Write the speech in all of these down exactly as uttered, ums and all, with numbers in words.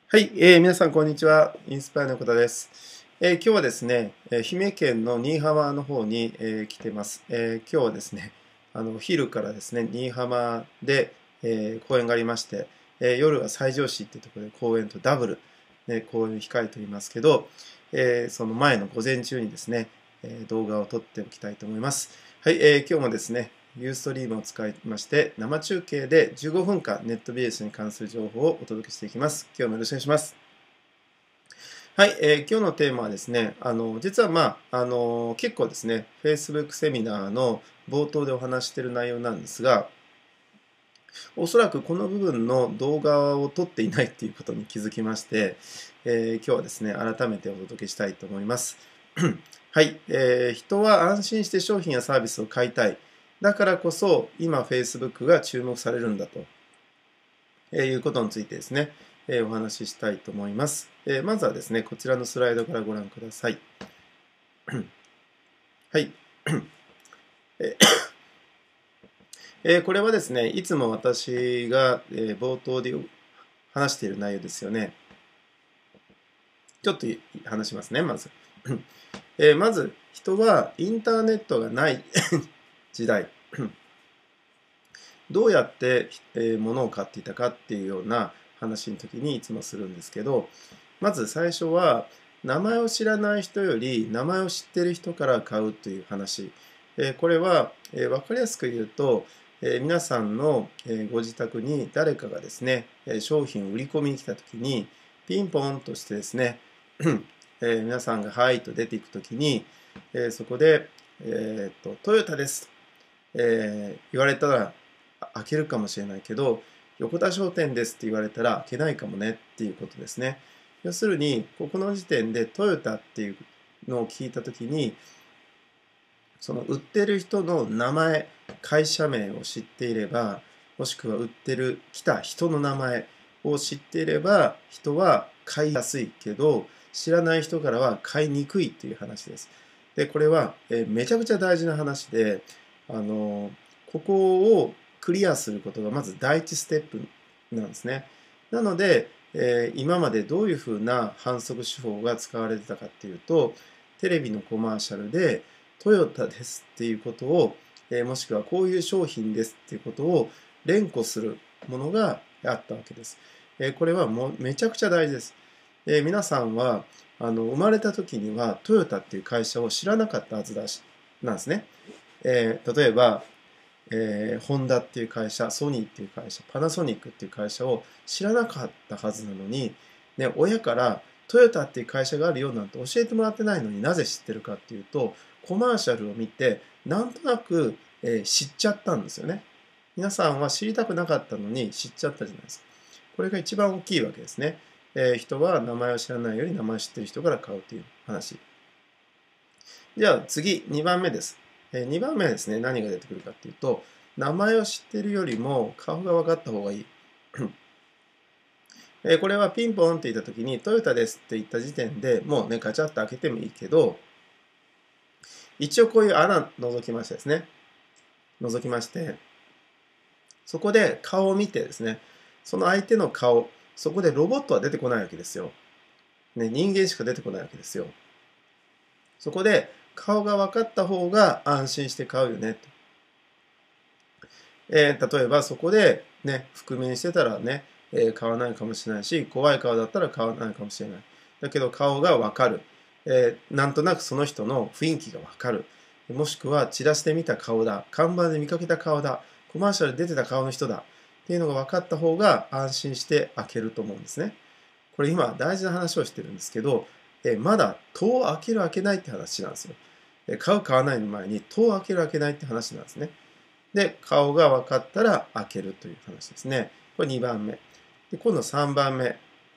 はい、えー皆さんこんにちは。インスパイアの小田です。えー今日はですね、えー愛媛県の新居浜の方に、えー来てます。えー今日はですね、あの昼からですね、新居浜で、えー公演がありまして、えー夜は西条市っていうところで公演とダブル、ね、公演を控えておりますけど、えーその前の午前中にですね、えー動画を撮っておきたいと思います。はい、えー今日もですね、ユーストリームを使いまして、生中継でじゅうごふんかんネットビジネスに関する情報をお届けしていきます。今日もよろしくお願いします。はい、えー今日のテーマはですね、あの実はまあ、あの結構ですね、Facebook セミナーの冒頭でお話している内容なんですが、おそらくこの部分の動画を撮っていないっていうことに気づきまして、えー今日はですね、改めてお届けしたいと思います。はい、えー人は安心して商品やサービスを買いたい。だからこそ、今 Facebook が注目されるんだということについてですね、えーお話ししたいと思います。えーまずはですね、こちらのスライドからご覧ください。はい。えーこれはですね、いつも私が、えー冒頭で話している内容ですよね。ちょっと話しますね、まず。えーまず、人はインターネットがない時代、どうやって、えー物を買っていたかっていうような話の時にいつもするんですけど、まず最初は、名前を知らない人より名前を知っている人から買うという話。えーこれは、えー分かりやすく言うと、えー皆さんの、えーご自宅に誰かがですね、えー商品を売り込みに来た時に、ピンポンとしてですね、えー皆さんがはいと出ていく時に、えーそこで、えーと、トヨタです、えー言われたら開けるかもしれないけど、横田商店ですって言われたら開けないかもねっていうことですね。要するに、ここの時点でトヨタっていうのを聞いたときに、その売ってる人の名前、会社名を知っていれば、もしくは売ってる、来た人の名前を知っていれば、人は買いやすいけど、知らない人からは買いにくいっていう話です。で、これは、えめちゃくちゃ大事な話で、あの、ここをクリアすることがまず第一ステップなんですね。なので、えー今までどういうふうな反則手法が使われてたかっていうと、テレビのコマーシャルで、トヨタですっていうことを、えーもしくはこういう商品ですっていうことを連呼するものがあったわけです。えーこれはもうめちゃくちゃ大事です。えー皆さんはあの生まれた時にはトヨタっていう会社を知らなかったはずだしなんですね。えー例えば、えーホンダっていう会社、ソニーっていう会社、パナソニックっていう会社を知らなかったはずなのに、ね、親からトヨタっていう会社があるよなんて教えてもらってないのになぜ知ってるかっていうと、コマーシャルを見て、なんとなく、えー知っちゃったんですよね。皆さんは知りたくなかったのに知っちゃったじゃないですか。これが一番大きいわけですね。えー人は名前を知らないより名前を知ってる人から買うという話。じゃあ次、にばんめです。えーにばんめはですね、何が出てくるかっていうと、名前を知っているよりも顔が分かった方がいい。えーこれはピンポンって言った時にトヨタですって言った時点でもうね、ガチャッと開けてもいいけど、一応こういう穴覗きましてですね、覗きまして、そこで顔を見てですね、その相手の顔、そこでロボットは出てこないわけですよ。ね、人間しか出てこないわけですよ。そこで顔が分かった方が安心して買うよねと。えー例えばそこでね、覆面してたらね、えー買わないかもしれないし、怖い顔だったら買わないかもしれない。だけど顔が分かる。えーなんとなくその人の雰囲気が分かる。もしくはチラシで見た顔だ。看板で見かけた顔だ。コマーシャルで出てた顔の人だ。っていうのが分かった方が安心して開けると思うんですね。これ今大事な話をしてるんですけど、えーまだ戸を開ける開けないって話なんですよ。えー買う買わないの前に戸を開ける開けないって話なんですね。で、顔が分かったら開けるという話ですね。これにばんめ。で、今度さんばんめ。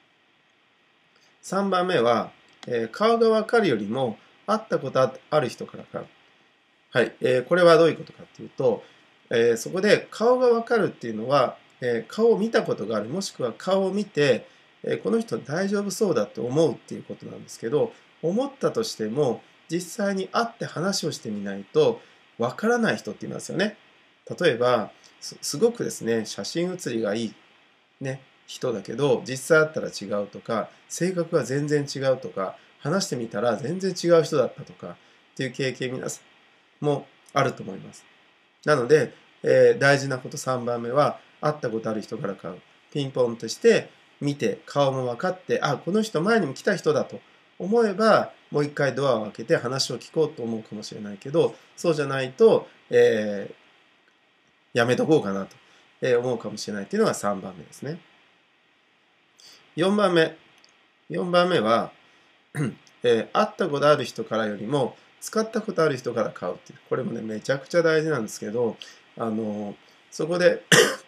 さんばんめは、えー顔が分かるよりも会ったことある人から買う。はい。えーこれはどういうことかっていうと、えーそこで顔が分かるっていうのは、えー顔を見たことがある、もしくは顔を見て、えーこの人大丈夫そうだと思うっていうことなんですけど、思ったとしても、実際に会って話をしてみないと、分からない人っていますよね。例えば、すすごくですね、写真写りがいい、ね、 人だけど実際会ったら違うとか、性格が全然違うとか、話してみたら全然違う人だったとかっていう経験、皆さんもあると思います。なので、えー、大事なことさんばんめは、会ったことある人から買う。ピンポンとして見て、顔も分かって、あ、この人前にも来た人だと思えば、もう一回ドアを開けて話を聞こうと思うかもしれないけど、そうじゃないと、えー、やめとこうかなと思うかもしれないっていうのがさんばんめですね。よんばんめ。よんばんめは、えー、会ったことある人からよりも、使ったことある人から買うっていう。これもね、めちゃくちゃ大事なんですけど、あの、そこで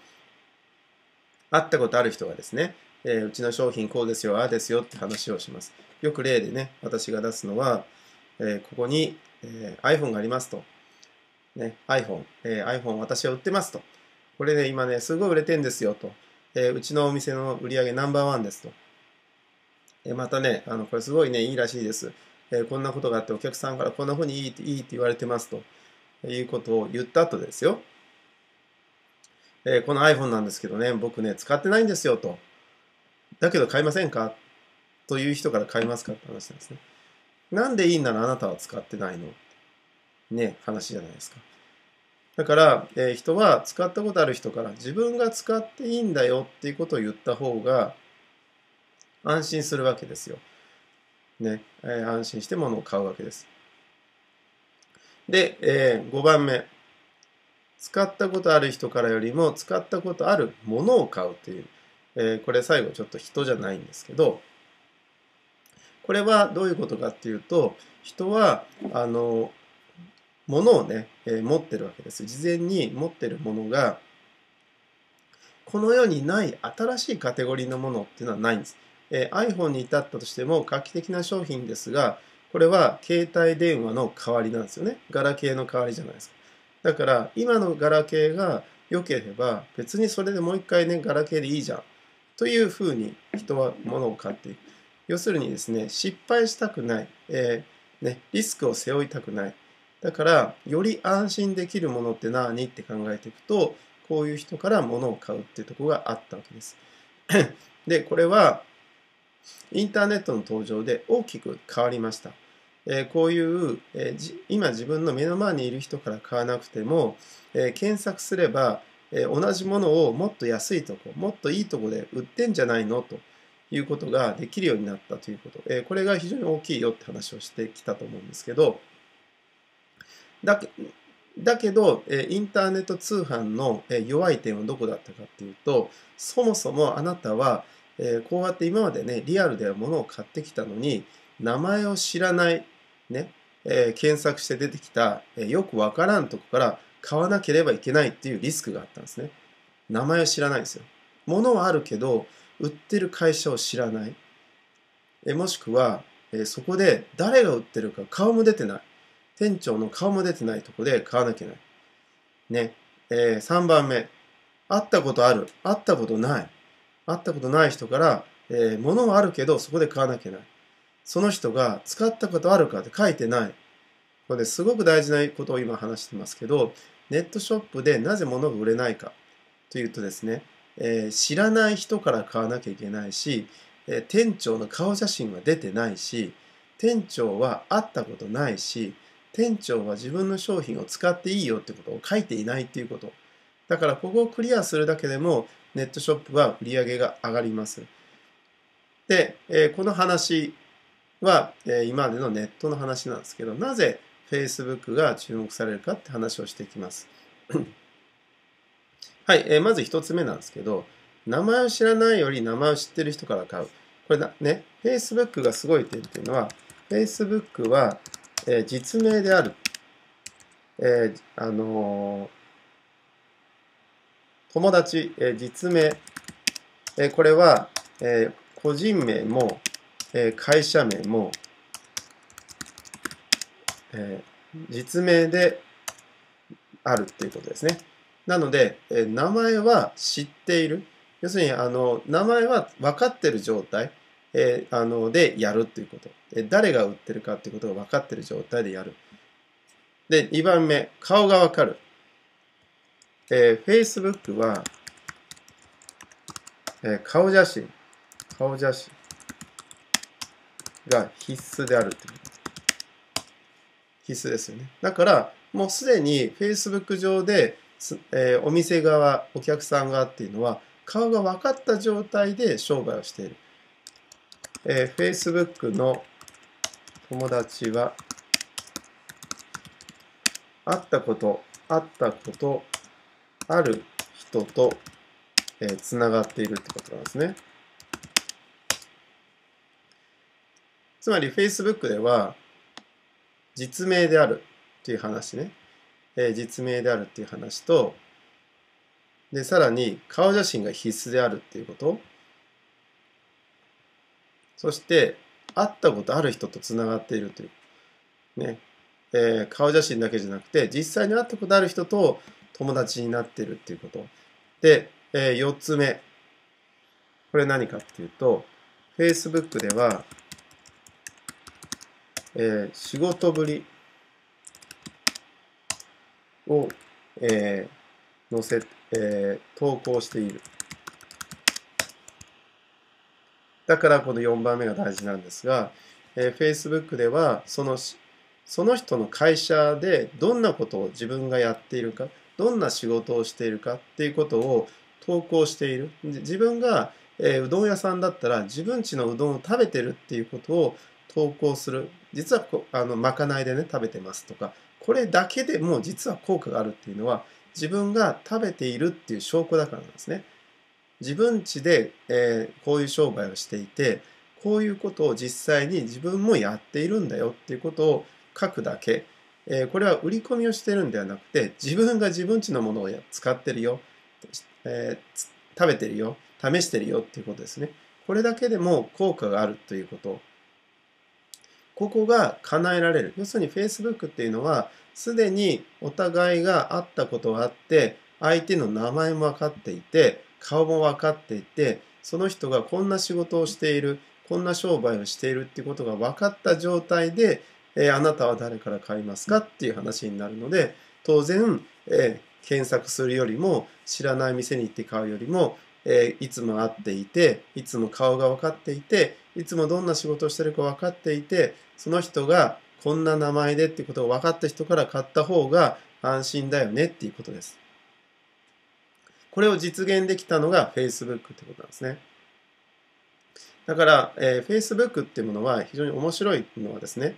会ったことある人がですね、えー、うちの商品こうですよ、ああですよって話をします。よく例でね、私が出すのは、えー、ここに、えー、iPhone がありますと。ね、iPhone、えー、iPhone 私は売ってますと。これね、今ね、すごい売れてんですよと。えー、うちのお店の売り上げナンバーワンですと。えー、またね、あの、これすごいね、いいらしいです。えー、こんなことがあってお客さんからこんな風にいいっていいって言われてますということを言った後ですよ。えー、この iPhone なんですけどね、僕ね、使ってないんですよと。だけど買いませんかという人から買いますかって話なんですね。なんでいいんならあなたは使ってないのね、話じゃないですか。だから、えー、人は使ったことある人から自分が使っていいんだよっていうことを言った方が安心するわけですよ。ね、えー、安心して物を買うわけです。で、えー、ごばんめ。使ったことある人からよりも使ったことあるものを買うという、えー、これ最後ちょっと人じゃないんですけど、これはどういうことかっていうと、人はあのものをね、えー、持ってるわけです。事前に持ってるものがこの世にない新しいカテゴリーのものっていうのはないんです。えー、iPhone に至ったとしても画期的な商品ですが、これは携帯電話の代わりなんですよね。ガラケーの代わりじゃないですか。だから今のガラケーが良ければ別にそれでもう一回ねガラケーでいいじゃんというふうに人は物を買っていく。要するにですね、失敗したくない、えーね、リスクを背負いたくない。だからより安心できるものって何って考えていくと、こういう人から物を買うっていうところがあったわけです。で、これはインターネットの登場で大きく変わりました。えー、こういう、えー、今自分の目の前にいる人から買わなくても、えー、検索すれば、えー、同じものをもっと安いとこ、もっといいとこで売ってんじゃないのということができるようになったということ。えー、これが非常に大きいよって話をしてきたと思うんですけど、だけだけど、インターネット通販の弱い点はどこだったかっていうと、そもそもあなたはこうやって今までね、リアルでは物を買ってきたのに、名前を知らない、ね、検索して出てきたよくわからんとこから買わなければいけないっていうリスクがあったんですね。名前を知らないんですよ。物はあるけど、売ってる会社を知らない。もしくは、そこで誰が売ってるか顔も出てない。店長の顔も出てないとこで買わなきゃいけない。ね。えー、さんばんめ。会ったことある。会ったことない。会ったことない人から、えー、物はあるけどそこで買わなきゃいけない。その人が使ったことあるかって書いてない。これですごく大事なことを今話してますけど、ネットショップでなぜ物が売れないかというとですね、えー、知らない人から買わなきゃいけないし、えー、店長の顔写真は出てないし、店長は会ったことないし、店長は自分の商品を使っていいよってことを書いていないっていうこと。だからここをクリアするだけでもネットショップは売り上げが上がります。で、えー、この話は、えー、今までのネットの話なんですけど、なぜ Facebook が注目されるかって話をしていきます。はい、えー、まず一つ目なんですけど、名前を知らないより名前を知ってる人から買う。これだね、Facebook がすごい点っていうのは、Facebook は、えー、実名である。えー、あのー、友達、えー、実名、えー、これは、えー、個人名も、えー、会社名も、えー、実名であるっていうことですね。なので、えー、名前は知っている。要するに、あの、名前は分かっている状態、えー、あのでやるっていうこと。えー、誰が売ってるかっていうことが分かっている状態でやる。で、にばんめ、顔が分かる。えー、Facebook は、 えー顔写真、顔写真が必須であるってこと。必須ですよね。だから、もうすでに Facebook 上で、えーお店側、お客さん側っていうのは、顔が分かった状態で商売をしている。えー、Facebook の友達は、会ったこと、会ったことある人と、えー、つながっているってことなんですね。つまり Facebook では、実名であるっていう話ね。えー、実名であるっていう話と、で、さらに顔写真が必須であるっていうこと。そして、会ったことある人とつながっているという。ね。えー、顔写真だけじゃなくて、実際に会ったことある人と友達になっているっていうこと。で、えー、よっつめ。これ何かっていうと、Facebook では、えー、仕事ぶりを、えー、載せ、えー、投稿している。だからこのよんばんめが大事なんですが、えー、Facebook ではその、その人の会社でどんなことを自分がやっているか、どんな仕事をしているかっていうことを投稿している。自分が、えー、うどん屋さんだったら自分家のうどんを食べてるっていうことを投稿する。実はこあのまかないでね食べてますとか、これだけでも実は効果があるっていうのは自分が食べているっていう証拠だからなんですね。自分家で、えー、こういう商売をしていて、こういうことを実際に自分もやっているんだよっていうことを書くだけ。えー、これは売り込みをしてるんではなくて、自分が自分家のものを使ってるよ、えー、食べてるよ、試してるよっていうことですね。これだけでも効果があるということ。ここが叶えられる。要するに Facebook っていうのは、すでにお互いが会ったことがあって、相手の名前も分かっていて、顔も分かっていて、その人がこんな仕事をしている、こんな商売をしているっていうことが分かった状態で、えー、あなたは誰から買いますかっていう話になるので、当然、えー、検索するよりも、知らない店に行って買うよりも、えー、いつも会っていて、いつも顔が分かっていて、いつもどんな仕事をしてるか分かっていて、その人がこんな名前でっていうことを分かった人から買った方が安心だよねっていうことです。これを実現できたのが Facebook ってことなんですね。だから、えー、Facebook っていうものは非常に面白いのはですね、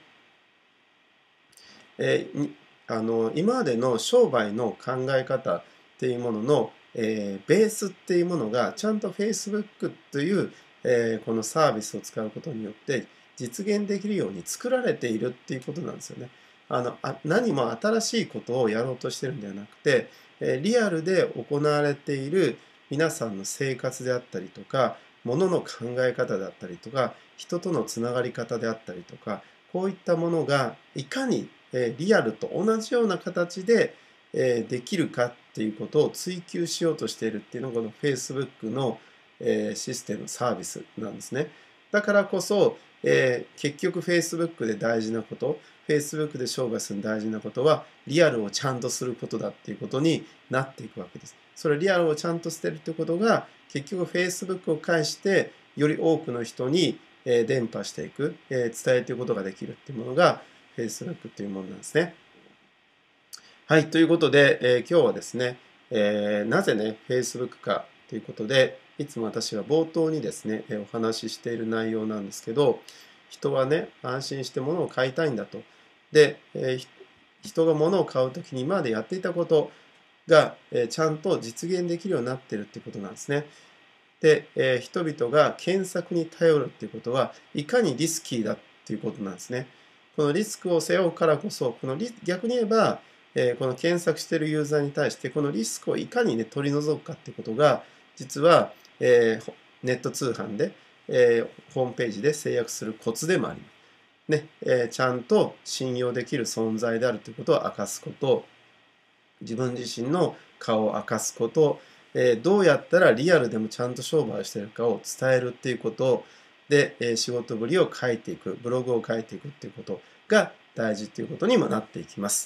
えー、あの今までの商売の考え方っていうものの、えー、ベースっていうものがちゃんと Facebook という、えー、このサービスを使うことによって実現できるように作られているっていうことなんですよね。あのあ何も新しいことをやろうとしてるんではなくて、えー、リアルで行われている皆さんの生活であったりとか、ものの考え方であったりとか、人とのつながり方であったりとか、こういったものがいかにリアルと同じような形でできるかっていうことを追求しようとしているっていうのがこの Facebook のシステムサービスなんですね。だからこそ結局 Facebook で大事なこと、Facebook で商売する大事なことはリアルをちゃんとすることだっていうことになっていくわけです。それリアルをちゃんと捨てるってことが結局 Facebook を介してより多くの人に伝播していく、伝えていくことができるっていうものが Facebook というものなんですね。はい、ということで、えー、今日はですね、えー、なぜね Facebook かということで、いつも私が冒頭にですね、お話ししている内容なんですけど、人はね、安心して物を買いたいんだと。で、えー、人が物を買うときに今までやっていたことが、えー、ちゃんと実現できるようになっているっていうことなんですね。で、えー、人々が検索に頼るっていうことはいかにリスキーだっていうことなんですね。このリスクを背負うからこそ、このリ逆に言えば、えー、この検索しているユーザーに対してこのリスクをいかに、ね、取り除くかっていうことが実は、えー、ネット通販で、えー、ホームページで制約するコツでもあります。ねえー、ちゃんと信用できる存在であるということを明かすこと、自分自身の顔を明かすこと、えー、どうやったらリアルでもちゃんと商売をしているかを伝えるっていうことで、えー、仕事ぶりを書いていく、ブログを書いていくっていうことが大事っていうことにもなっていきます。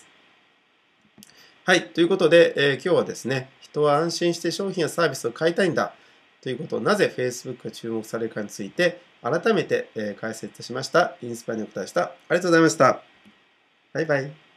はい、ということで、えー、今日はですね、人は安心して商品やサービスを買いたいんだ。 ということを、なぜ Facebook が注目されるかについて改めて、えー解説しました。インスパイアにお答えした。ありがとうございました。バイバイ。